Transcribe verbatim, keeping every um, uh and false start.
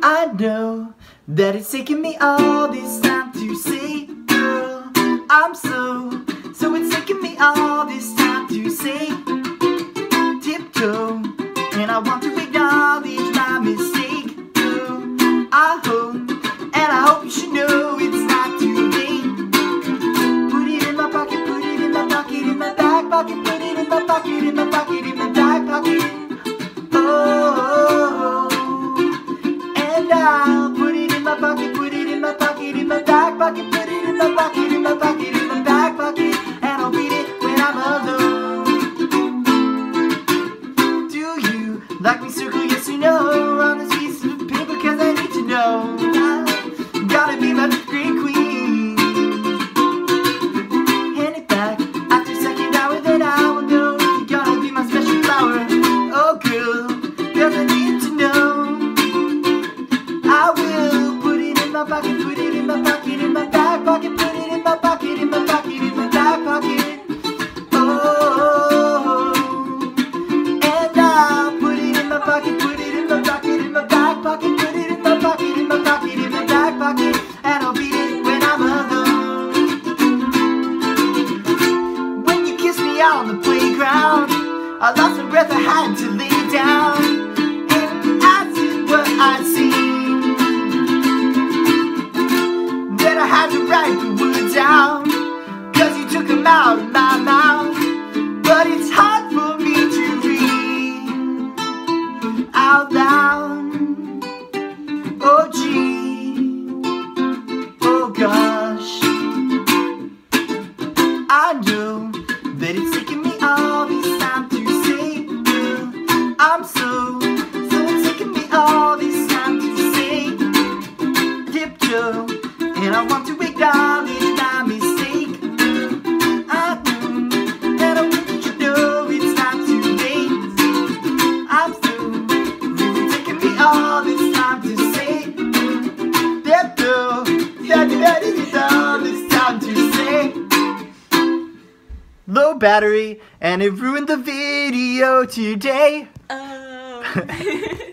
I know that it's taken me all this time to say, girl, I'm so, so it's taken me all this time to say, tiptoe, and I want to acknowledge my mistake, girl, I hope, and I hope you should know it's not too late. Put it in my pocket, put it in my pocket, in my back pocket, put it in my pocket, in my pocket, in my back pocket, oh, and I'll put it in my pocket, put it in my pocket, in my back pocket, put it in my pocket, in my pocket, in my back pocket, and I'll beat it when I'm alone. Do you like me circle yes or no on this piece of paper, cause I need to know. I gotta be my great queen. Hand it back after second hour, then I will know you're gonna be my special flower. Oh girl, cause I need to know. I will put it in my pocket, put it in my pocket, in my back pocket, put it in my pocket, in my pocket, in my back pocket. Oh, and I'll put it in my pocket, put it in my pocket, in my back pocket, put it in my pocket, in my pocket, in my back pocket, and I'll beat it when I'm alone. When you kiss me out on the playground, I lost my breath, I had to lay down, and I said what I'd seen. Then I had to write the words down, cause you took them out of my mouth. But it's hard for me to read out loud. Oh gee, oh gosh, I know that it's taken me all this time to say, girl, I'm so, so it's taken me all this time to say, tiptoe, and I want to acknowledge my mistake, girl, I know, and I want you to know it's not too late. I'm so, it's taken me all this time to say, tiptoe, that it's all this time to say. Low battery, and it ruined the video today. Oh.